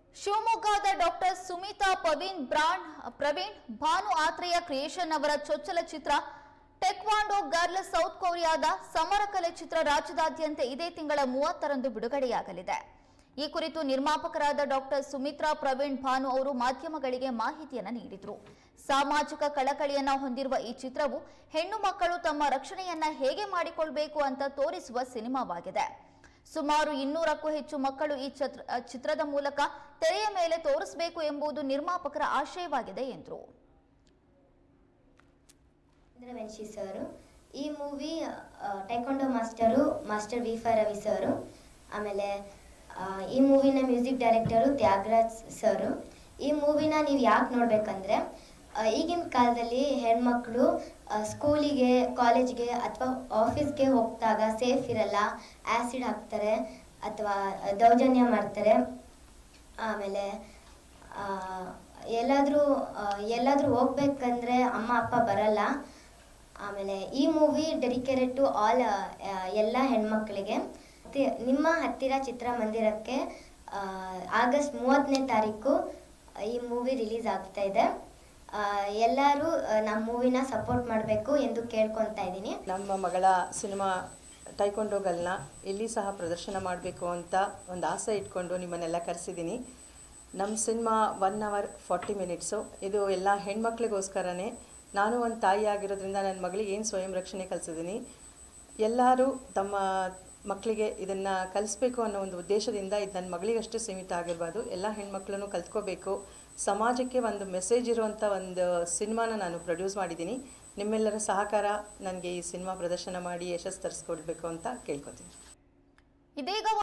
ಶಿವಮೊಗ್ಗದ doctor Sumita Praveen Bhanu Atreya creation ಅವರ ಚೊಚ್ಚಲ ಚಿತ್ರ ಟೆಕ್ವಾಂಡೋ ಗರ್ಲ್ ಸೌತ್ ಕೊರಿಯಾದ ಸಮರಕಲೆ ಚಿತ್ರ ರಾಜ್ಯದಾದ್ಯಂತ ಇದೇ ತಿಂಗಳ 30ರಂದು ಬಿಡುಗಡೆಯಾಗಲಿದೆ. ಈ ಕುರಿತು ನಿರ್ಮಾಪಕರಾದ ಡಾಕ್ಟರ್ ಸುಮಿತ್ರಾ ಪ್ರವೀಣ್ ಭಾನು ಅವರು ಮಾಧ್ಯಮಗಳಿಗೆ ಮಾಹಿತಿಯನ್ನು ನೀಡಿದರು. ಸಾಮಾಜಿಕ ಕಳಕಳಿಯನ್ನ ಹೊಂದಿರುವ ಈ ಚಿತ್ರವು ಹೆಣ್ಣು ಮಕ್ಕಳು ತಮ್ಮ ರಕ್ಷಣೆಯನ್ನ ಹೇಗೆ ಮಾಡಿಕೊಳ್ಳಬೇಕು ಅಂತ ತೋರಿಸುವ ಸಿನಿಮಾವಾಗಿದೆ. ಸುಮಾರು 200ಕ್ಕೂ ಹೆಚ್ಚು ಮಕ್ಕಳು ಈ ಚಿತ್ರದ ಮೂಲಕ ತೆರೆಯ ಮೇಲೆ ತೋರಿಸಬೇಕು ಎಂಬುದು ನಿರ್ಮಾಪಕರ ಆಶಯವಾಗಿದೆ ಎಂದರು. ವಂಶಿ ಸರ್ ಈ ಮೂವಿ ಟೈಕೊಂಡೋ ಮಾಸ್ಟರ್ ವಿ.ಫ ರವಿ ಸರ್, ಆಮೇಲೆ ಈ ಮೂವಿನ ಮ್ಯೂಸಿಕ್ ಡೈರೆಕ್ಟರು ತ್ಯಾಗರಾಜ್ ಸರ್. ಈ ಮೂವಿನ ನೀವು ಯಾಕೆ ನೋಡ್ಬೇಕಂದ್ರೆ ಈಗಿನ ಕಾಲದಲ್ಲಿ ಹೆಣ್ಮಕ್ಳು ಸ್ಕೂಲಿಗೆ, ಕಾಲೇಜ್ಗೆ ಅಥವಾ ಆಫೀಸ್ಗೆ ಹೋಗ್ದಾಗ ಸೇಫ್ ಇರಲ್ಲ, ಆ್ಯಸಿಡ್ ಹಾಕ್ತಾರೆ ಅಥವಾ ದೌರ್ಜನ್ಯ ಮಾಡ್ತಾರೆ. ಆಮೇಲೆ ಎಲ್ಲಾದರೂ ಹೋಗ್ಬೇಕಂದ್ರೆ ಅಮ್ಮ ಅಪ್ಪ ಬರಲ್ಲ. ಆಮೇಲೆ ಈ ಮೂವಿ ಡೆಡಿಕೇಟೆಡ್ ಟು ಆಲ್ ಎಲ್ಲ ಹೆಣ್ಮಕ್ಳಿಗೆ. ನಿಮ್ಮ ಹತ್ತಿರ ಚಿತ್ರಮಂದಿರಕ್ಕೆ ಆಗಸ್ಟ್ 30ನೇ ತಾರೀಕು ಈ ಮೂವಿ ರಿಲೀಸ್ ಆಗ್ತಾ ಇದೆ. ಎಲ್ಲರೂ ನಮ್ಮ ಮೂವಿನ ಸಪೋರ್ಟ್ ಮಾಡಬೇಕು ಎಂದು ಕೇಳ್ಕೊತಾ ಇದ್ದೀನಿ. ನಮ್ಮ ಮಗಳ ಸಿನಿಮಾ ಟೈಕೊಂಡೋ ಗರ್ಲ್ನ ಇಲ್ಲಿ ಸಹ ಪ್ರದರ್ಶನ ಮಾಡಬೇಕು ಅಂತ ಒಂದು ಆಸೆ ಇಟ್ಕೊಂಡು ನಿಮ್ಮನ್ನೆಲ್ಲ ಕರೆಸಿದ್ದೀನಿ. ನಮ್ಮ ಸಿನಿಮಾ 1 hour 40 minutes. ಇದು ಎಲ್ಲ ಹೆಣ್ಮಕ್ಳಿಗೋಸ್ಕರನೇ. ನಾನು ಒಂದು ತಾಯಿ ಆಗಿರೋದ್ರಿಂದ ನನ್ನ ಮಗಳಿಗೆ ಏನು ಸ್ವಯಂ ರಕ್ಷಣೆ ಕಲಿಸಿದ್ದೀನಿ. ಎಲ್ಲರೂ ತಮ್ಮ ಮಕ್ಕಳಿಗೆ ಇದನ್ನು ಕಲಿಸ್ಬೇಕು ಅನ್ನೋ ಒಂದು ಉದ್ದೇಶದಿಂದ ಇದು ನನ್ನ ಮಗಳಿಗಷ್ಟು ಸೀಮಿತ ಆಗಿರಬಾರ್ದು, ಎಲ್ಲ ಹೆಣ್ಮಕ್ಳನ್ನು ಕಲ್ತ್ಕೋಬೇಕು, ಸಮಾಜಕ್ಕೆ ಒಂದು ಮೆಸೇಜ್ ಇರುವಂಥ ಒಂದು ಸಿನಿಮಾನ ನಾನು ಪ್ರೊಡ್ಯೂಸ್ ಮಾಡಿದ್ದೀನಿ. ನಿಮ್ಮೆಲ್ಲರ ಸಹಕಾರ ನನಗೆ ಈ ಸಿನಿಮಾ ಪ್ರದರ್ಶನ ಮಾಡಿ ಯಶಸ್ಸು ತರಿಸ್ಕೊಡ್ಬೇಕು ಅಂತ ಕೇಳ್ಕೊತೀನಿ. ಇದೀಗ